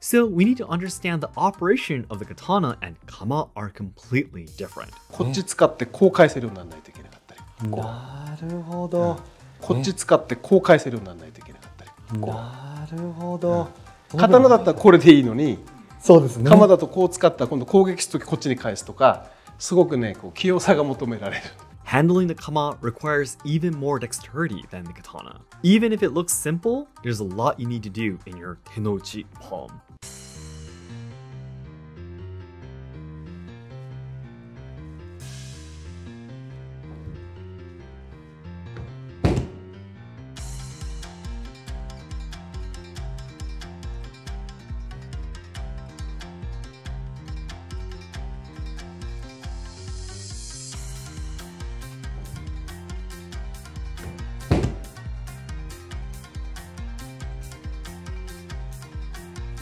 So we need to understand the operation of the katana and kama are completely different. こっち使ってこう返せるようにならないといけなかったり、 なるほど。 こっち使ってこう返せるようにならないといけなかったり。 なるほど。 刀だったらこれでいいのに、 そうですね。 鎌だとこう使ったら今度攻撃するときこっちに返すとか、すごくねこう器用さが求められる。 Handling the kama requires even more dexterity than the katana. Even if it looks simple, there's a lot you need to do in your tenouchi palm.